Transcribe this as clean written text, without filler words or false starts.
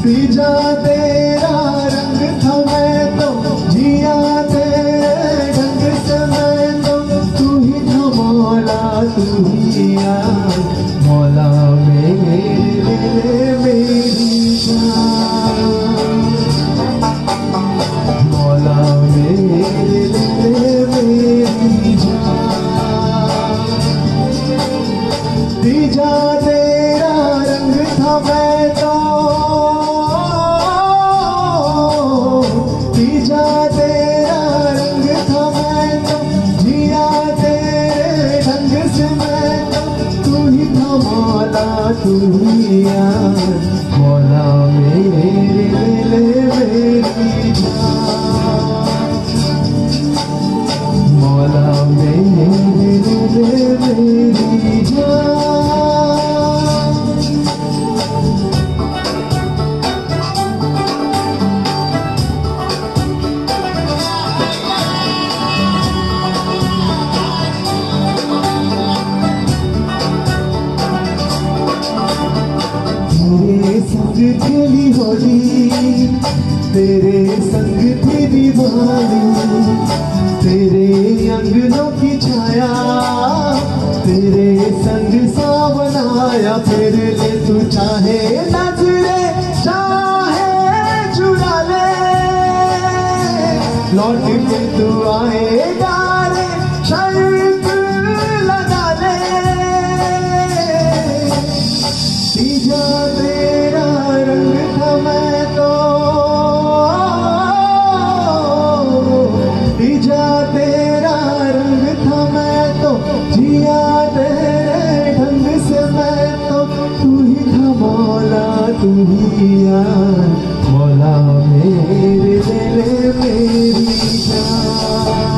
तीजा तेरा रंग था मैं तो जिया तेरे ढंग से मैं तो तू ही था मौला तू ही यार मौला मेरे मेरी जान मौला मेरे मेरी जान तीजा तेरा रंग था मैं तो तीजा तेरा रंग था मैं तो जिया तेरे ढंग से मैं तो तू ही था मौला तू ही यार मौला मेरे मेरी जान मौला मेरे मेरी जान। तेरे संग खेली होली तेरे संग थी दीवानी तेरे अंगनों की छाया तेरे संग सावन आया फिर ले तू चाहे नजरे चाहे चुरा ले लौट के तू आएगा रे शर्त लगा ले तीजा तेरा रंग था मैं तो तीजा तेरा रंग था मैं तो जिया तेरे ढंग से मैं तो तू ही था मौला तू ही यार मौला मेरे मेरी जान